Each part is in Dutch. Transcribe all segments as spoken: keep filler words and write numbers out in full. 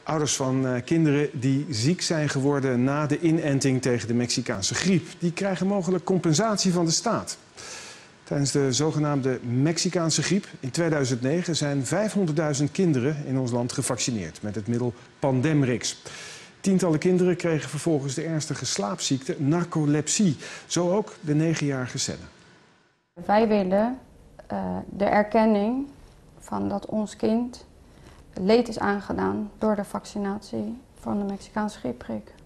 Ouders van uh, kinderen die ziek zijn geworden na de inenting tegen de Mexicaanse griep, die krijgen mogelijk compensatie van de staat. Tijdens de zogenaamde Mexicaanse griep in tweeduizend negen zijn vijfhonderdduizend kinderen in ons land gevaccineerd met het middel Pandemrix. Tientallen kinderen kregen vervolgens de ernstige slaapziekte narcolepsie. Zo ook de negenjarige Senna. Wij willen uh, de erkenning van dat ons kind leed is aangedaan door de vaccinatie van de Mexicaanse griepprik.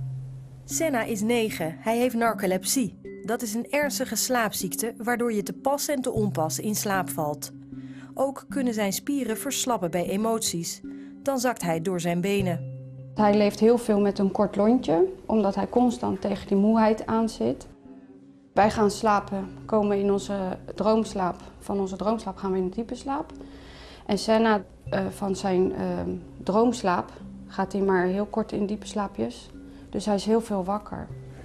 Senna is negen. Hij heeft narcolepsie. Dat is een ernstige slaapziekte waardoor je te pas en te onpas in slaap valt. Ook kunnen zijn spieren verslappen bij emoties. Dan zakt hij door zijn benen. Hij leeft heel veel met een kort lontje, omdat hij constant tegen die moeheid aan zit. Wij gaan slapen, komen in onze droomslaap. Van onze droomslaap gaan we in de diepe slaap. En Senna, uh, van zijn uh, droomslaap gaat hij maar heel kort in diepe slaapjes. Dus hij is heel veel wakker.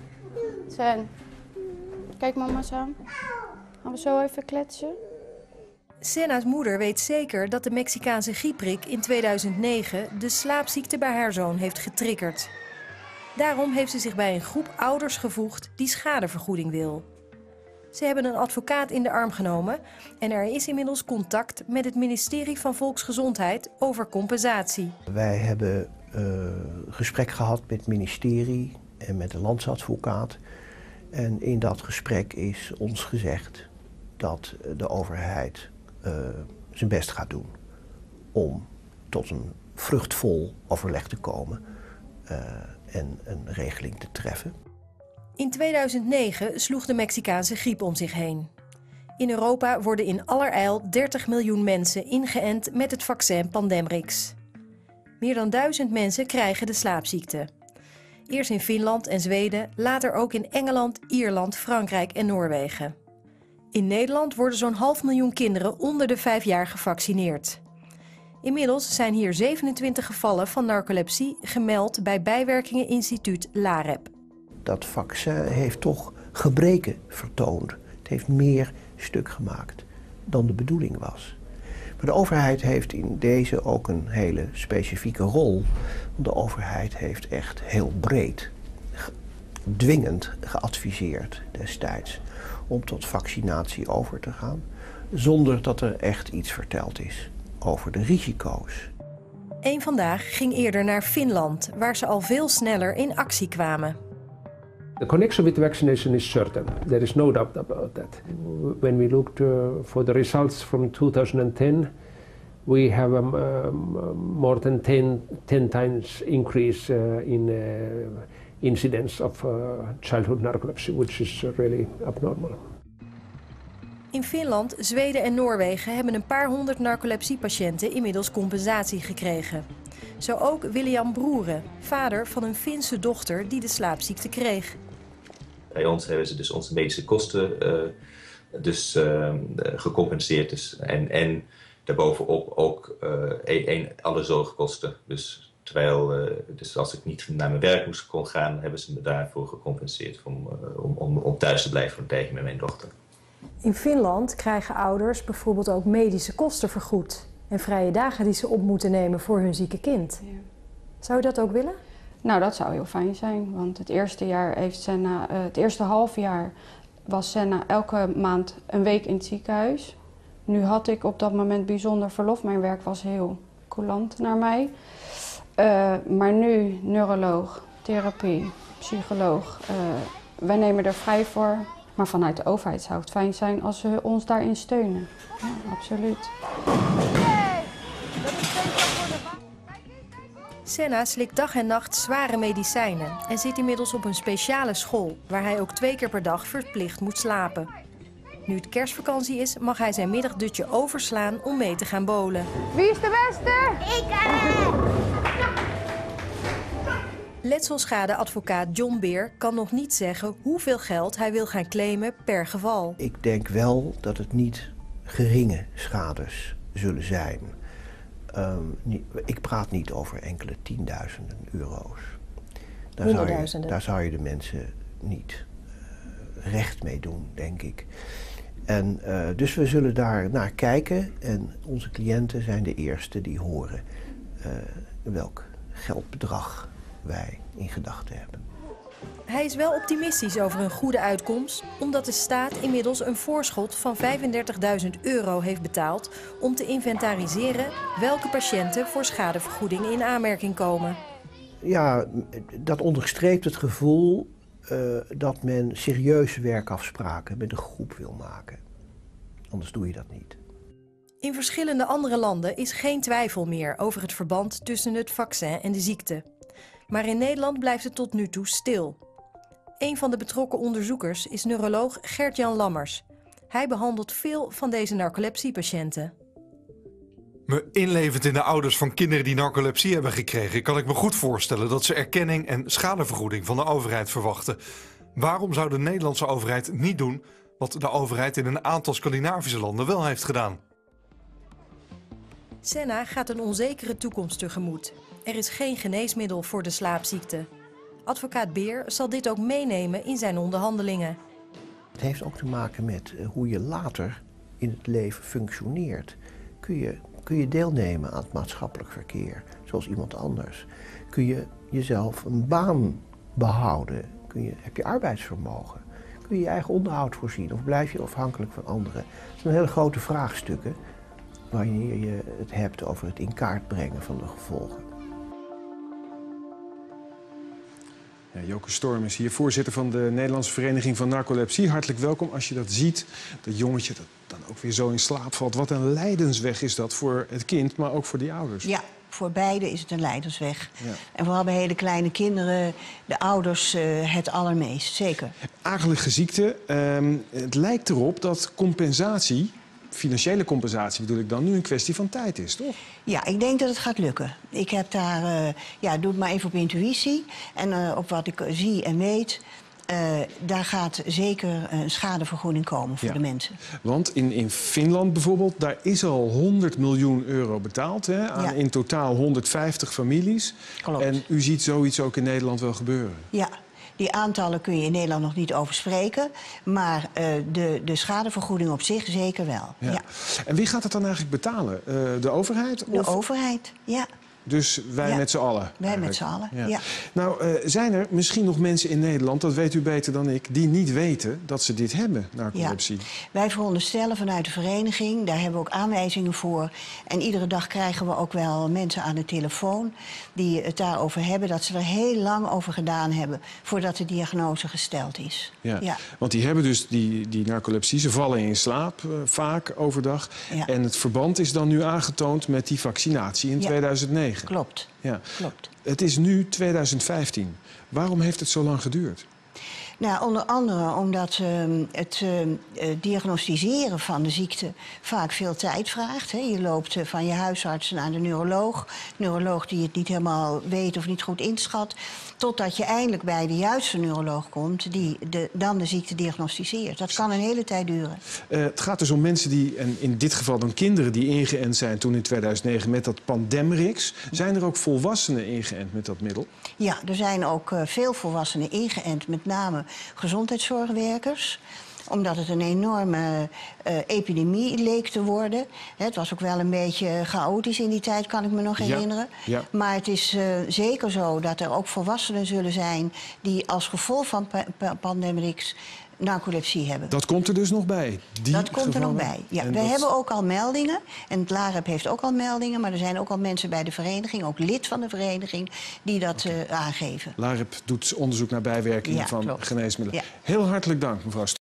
Sen, kijk mama eens aan. Gaan we zo even kletsen? Senna's moeder weet zeker dat de Mexicaanse griepprik in tweeduizend negen de slaapziekte bij haar zoon heeft getriggerd. Daarom heeft ze zich bij een groep ouders gevoegd die schadevergoeding wil. Ze hebben een advocaat in de arm genomen en er is inmiddels contact met het ministerie van Volksgezondheid over compensatie. Wij hebben uh, gesprek gehad met het ministerie en met de landsadvocaat. En in dat gesprek is ons gezegd dat de overheid uh, zijn best gaat doen om tot een vruchtvol overleg te komen uh, en een regeling te treffen. In tweeduizend negen sloeg de Mexicaanse griep om zich heen. In Europa worden in allerijl dertig miljoen mensen ingeënt met het vaccin Pandemrix. Meer dan duizend mensen krijgen de slaapziekte. Eerst in Finland en Zweden, later ook in Engeland, Ierland, Frankrijk en Noorwegen. In Nederland worden zo'n half miljoen kinderen onder de vijf jaar gevaccineerd. Inmiddels zijn hier zevenentwintig gevallen van narcolepsie gemeld bij bijwerkingeninstituut LAREP. Dat vaccin heeft toch gebreken vertoond. Het heeft meer stuk gemaakt dan de bedoeling was. Maar de overheid heeft in deze ook een hele specifieke rol. De overheid heeft echt heel breed, dwingend geadviseerd destijds om tot vaccinatie over te gaan, zonder dat er echt iets verteld is over de risico's. Eén Vandaag ging eerder naar Finland, waar ze al veel sneller in actie kwamen. The connection with vaccination is certain. There is no doubt about that. When we looked uh, for the results from two thousand ten, we have a um, um, more than ten, ten times increase uh, in uh, incidence of uh, childhood narcolepsy, which is uh, really abnormal. In Finland, Zweden en Noorwegen hebben een paar honderd narcolepsiepatiënten inmiddels compensatie gekregen. Zo ook William Broeren, vader van een Finse dochter die de slaapziekte kreeg. Bij ons hebben ze dus onze medische kosten uh, dus, uh, gecompenseerd. Dus, en, en daarbovenop ook uh, een, alle zorgkosten. Dus, terwijl, uh, dus als ik niet naar mijn werk moest kon gaan, hebben ze me daarvoor gecompenseerd om, uh, om, om, om thuis te blijven voor een tijdje met mijn dochter. In Finland krijgen ouders bijvoorbeeld ook medische kosten vergoed en vrije dagen die ze op moeten nemen voor hun zieke kind. Ja. Zou je dat ook willen? Nou, dat zou heel fijn zijn, want het eerste jaar heeft Senna, uh, het eerste half jaar was Senna elke maand een week in het ziekenhuis. Nu had ik op dat moment bijzonder verlof. Mijn werk was heel coulant naar mij. Uh, maar nu neuroloog, therapie, psycholoog. Uh, wij nemen er vrij voor. Maar vanuit de overheid zou het fijn zijn als ze ons daarin steunen. Ja, absoluut. Senna slikt dag en nacht zware medicijnen en zit inmiddels op een speciale school waar hij ook twee keer per dag verplicht moet slapen. Nu het kerstvakantie is, mag hij zijn middagdutje overslaan om mee te gaan bowlen. Wie is de beste? Ik! Letselschadeadvocaat John Beer kan nog niet zeggen hoeveel geld hij wil gaan claimen per geval. Ik denk wel dat het niet geringe schades zullen zijn. Um, ik praat niet over enkele tienduizenden euro's. Daar zou je, daar zou je de mensen niet uh, recht mee doen, denk ik. En, uh, dus we zullen daar naar kijken en onze cliënten zijn de eerste die horen uh, welk geldbedrag wij in gedachten hebben. Hij is wel optimistisch over een goede uitkomst, omdat de staat inmiddels een voorschot van vijfendertigduizend euro heeft betaald om te inventariseren welke patiënten voor schadevergoeding in aanmerking komen. Ja, dat onderstreept het gevoel uh, dat men serieuze werkafspraken met een groep wil maken. Anders doe je dat niet. In verschillende andere landen is geen twijfel meer over het verband tussen het vaccin en de ziekte. Maar in Nederland blijft het tot nu toe stil. Een van de betrokken onderzoekers is neuroloog Gert-Jan Lammers. Hij behandelt veel van deze narcolepsiepatiënten. Me inlevend in de ouders van kinderen die narcolepsie hebben gekregen, kan ik me goed voorstellen dat ze erkenning en schadevergoeding van de overheid verwachten. Waarom zou de Nederlandse overheid niet doen wat de overheid in een aantal Scandinavische landen wel heeft gedaan? Senna gaat een onzekere toekomst tegemoet. Er is geen geneesmiddel voor de slaapziekte. Advocaat Beer zal dit ook meenemen in zijn onderhandelingen. Het heeft ook te maken met hoe je later in het leven functioneert. Kun je, kun je deelnemen aan het maatschappelijk verkeer, zoals iemand anders? Kun je jezelf een baan behouden? Kun je, heb je arbeidsvermogen? Kun je je eigen onderhoud voorzien of blijf je afhankelijk van anderen? Dat zijn hele grote vraagstukken wanneer je het hebt over het in kaart brengen van de gevolgen. Ja, Joke Storm is hier, voorzitter van de Nederlandse Vereniging van Narcolepsie. Hartelijk welkom. Als je dat ziet, dat jongetje dat dan ook weer zo in slaap valt. Wat een lijdensweg is dat voor het kind, maar ook voor die ouders. Ja, voor beide is het een lijdensweg. Ja. En vooral bij hele kleine kinderen, de ouders, uh, het allermeest, zeker. Akelige ziekte. Um, het lijkt erop dat compensatie, financiële compensatie bedoel ik dan, nu een kwestie van tijd is, toch? Ja, ik denk dat het gaat lukken. Ik heb daar, uh, ja, doe het maar even op intuïtie en uh, op wat ik zie en weet. Uh, daar gaat zeker een schadevergoeding komen voor ja. de mensen. Want in, in Finland bijvoorbeeld, daar is al honderd miljoen euro betaald, hè, aan ja. in totaal honderdvijftig families. Klopt. En u ziet zoiets ook in Nederland wel gebeuren. Ja. Die aantallen kun je in Nederland nog niet over spreken. Maar uh, de, de schadevergoeding op zich zeker wel. Ja. Ja. En wie gaat het dan eigenlijk betalen? Uh, de overheid? De of... overheid, ja. Dus wij ja. met z'n allen? Wij eigenlijk. met z'n allen, ja. ja. Nou, uh, zijn er misschien nog mensen in Nederland, dat weet u beter dan ik, die niet weten dat ze dit hebben, narcolepsie? Ja. Wij veronderstellen vanuit de vereniging, daar hebben we ook aanwijzingen voor. En iedere dag krijgen we ook wel mensen aan de telefoon die het daarover hebben, dat ze er heel lang over gedaan hebben voordat de diagnose gesteld is. Ja. Ja. Want die hebben dus die, die narcolepsie, ze vallen in slaap uh, vaak overdag. Ja. En het verband is dan nu aangetoond met die vaccinatie in ja. tweeduizend negen. Klopt. Ja. Klopt. Het is nu tweeduizend vijftien. Waarom heeft het zo lang geduurd? Nou, onder andere omdat uh, het uh, diagnosticeren van de ziekte vaak veel tijd vraagt. Hè. Je loopt uh, van je huisarts naar de neuroloog. Neuroloog die het niet helemaal weet of niet goed inschat. Totdat je eindelijk bij de juiste neuroloog komt die de, dan de ziekte diagnosticeert. Dat kan een hele tijd duren. Uh, het gaat dus om mensen die, en in dit geval dan kinderen die ingeënt zijn toen in tweeduizend negen met dat Pandemrix. Zijn er ook volwassenen ingeënt met dat middel? Ja, er zijn ook uh, veel volwassenen ingeënt, met name gezondheidszorgwerkers. Omdat het een enorme uh, epidemie leek te worden. Het was ook wel een beetje chaotisch in die tijd, kan ik me nog herinneren. Ja, ja. Maar het is uh, zeker zo dat er ook volwassenen zullen zijn die als gevolg van pa pa Pandemrix narcolepsie hebben. Dat komt er dus nog bij? Die dat komt gevallen? er nog bij, ja. En We dat... hebben ook al meldingen. En het LAREP heeft ook al meldingen. Maar er zijn ook al mensen bij de vereniging, ook lid van de vereniging, die dat okay. uh, aangeven. LAREP doet onderzoek naar bijwerkingen ja, van klopt. geneesmiddelen. Ja. Heel hartelijk dank, mevrouw Storm.